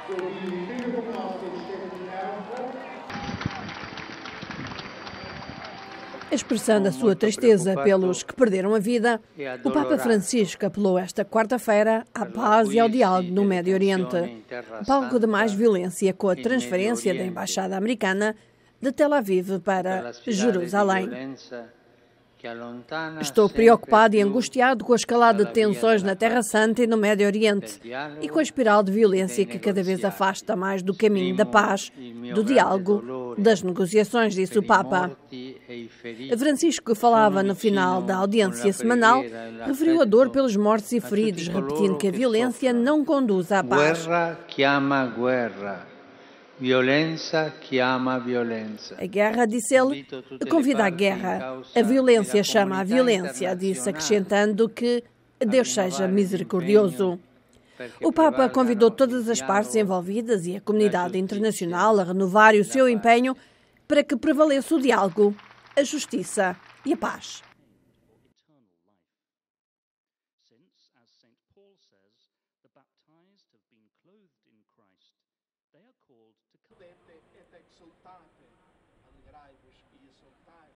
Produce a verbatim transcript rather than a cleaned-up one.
Expressando a sua tristeza pelos que perderam a vida, o Papa Francisco apelou esta quarta-feira à paz e ao diálogo no Médio Oriente, palco de mais violência com a transferência da Embaixada Americana de Tel Aviv para Jerusalém. Estou preocupado e angustiado com a escalada de tensões na Terra Santa e no Médio Oriente e com a espiral de violência que cada vez afasta mais do caminho da paz, do diálogo, das negociações, disse o Papa. Francisco, que falava no final da audiência semanal, referiu a dor pelos mortos e feridos, repetindo que a violência não conduz à paz. Guerra chiama guerra. Violência chiama violência. A guerra, disse ele, convida à guerra. A violência chama à violência, disse, acrescentando que Deus seja misericordioso. O Papa convidou todas as partes envolvidas e a comunidade internacional a renovar o seu empenho para que prevaleça o diálogo, a justiça e a paz. Since, as Saint Paul says, the baptized have been clothed in Christ, they are called to come.